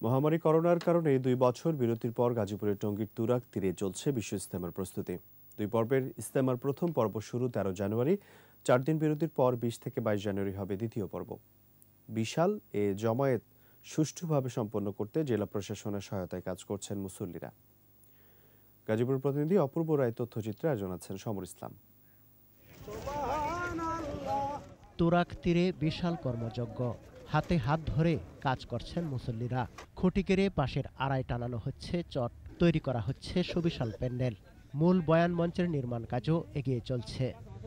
মহামারী করোনার কারণে ২ বছর বিরতির পর গাজীপুরের টঙ্গীর তুরাগ তীরে চলছে বিশ্ব ইজতেমার প্রস্তুতি। ২ পর্বের ইজতেমার প্রথম পর্ব শুরু ১৩ জানুয়ারি। ৪ দিন বিরতির পর ২০ থেকে ২২ জানুয়ারি হবে দ্বিতীয় পর্ব। বিশাল এ জমায়েত সুষ্ঠুভাবে সম্পন্ন করতে জেলা প্রশাসনের সহায়তায় কাজ করছেন মুসল্লিরা। গাজীপুর প্রতিনিধি অপূর্ব রায় তথ্যচিত্রে আয়োজন আছেন সমর ইসলাম। তুরাগ তীরে বিশাল কর্মযজ্ঞ, হাতে হাত ধরে কাজ করছেন মুসল্লিরা। খুঁটি কেড়ে পাশের আড়ায় টানানো হচ্ছে চট, তৈরি করা হচ্ছে সুবিশাল প্যান্ডেল। মূল বয়ান মঞ্চের নির্মাণ কাজও এগিয়ে চলছে।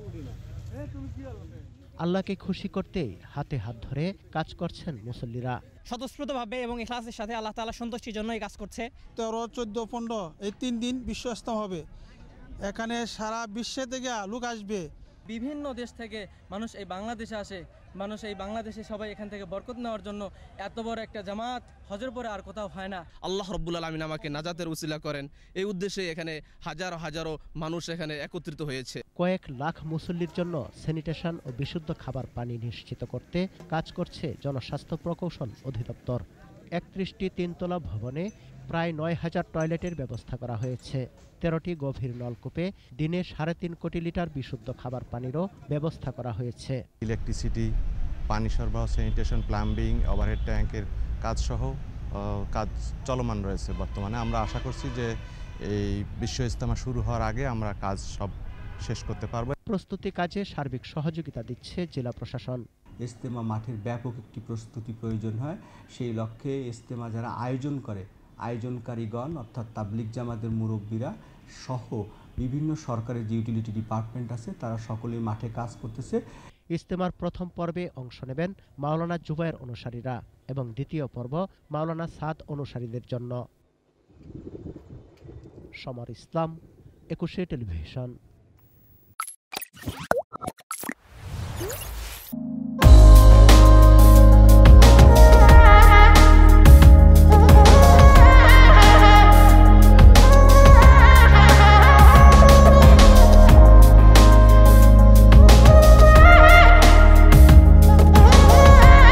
আল্লাহকে খুশি করতেই হাতে হাত ধরে কাজ করছেন মুসল্লিরা। স্বতঃস্ফূর্তভাবে এবং ইখলাসের সাথে আল্লাহ তাআলার সন্তুষ্টির জন্য এই কাজ করছে। 13, 14, 15 এই 3 দিন বিশ্ব ইজতেমা হবে। এখানে সারা বিশ্ব থেকে লোক আসবে। বিভিন্ন দেশ থেকে মানুষ এই বাংলাদেশে আসে। মানুষ এই বাংলাদেশে সবাই এখান থেকে বরকত নেওয়ার জন্য এত বড় একটা জামাত হজের পরে আর কোথাও হয় না। আল্লাহ রাব্বুল আলামিন আমাকে নাজাতের উসিলা করেন, এই উদ্দেশ্যে এখানে হাজারো হাজারো মানুষ এখানে একত্রিত হয়েছে। কয়েক লাখ মুসল্লির জন্য স্যানিটেশন ও বিশুদ্ধ খাবার পানি নিশ্চিত করতে কাজ করছে জনস্বাস্থ্য প্রকৌশল অধিদপ্তর। 31টি তিনতলা ভবনে প্রায় ৯,০০০ টয়লেটের ব্যবস্থা করা হয়েছে। 13টি গভীর নলকূপে দিনে 3.5 কোটি লিটার বিশুদ্ধ খাবার পানিরও ব্যবস্থা করা হয়েছে। ইলেকট্রিসিটি, পানি সরবরাহ, স্যানিটেশন, প্লাম্বিং, ওভারহেড ট্যাঙ্কের কাজসহ কাজ চলমান রয়েছে বর্তমানে। আমরা আশা করছি যে এই বিশ্ব ইজতেমা শুরু হওয়ার আগে আমরা কাজ সব শেষ করতে পারব। প্রস্তুতি কাজে সার্বিক সহযোগিতা দিচ্ছে জেলা প্রশাসন। ইজতেমা মাঠের ব্যাপক একটি প্রস্তুতি প্রয়োজন হয়। সেই লক্ষ্যে ইজতেমা যারা আয়োজন করে, আয়োজনকারীগণ অর্থাৎ তাবলিগ জামাতের মুরব্বীরা সহ বিভিন্ন সরকারের যে ইউটিলিটি ডিপার্টমেন্ট আছে তারা সকলেই মাঠে কাজ করতেছে। ইজতেমার প্রথম পর্বে অংশ নেবেন মাওলানা জুবায়ের অনুসারীরা এবং দ্বিতীয় পর্ব মাওলানা সাদ অনুসারীদের জন্য। সমর ইসলাম, 21 টেলিভিশন।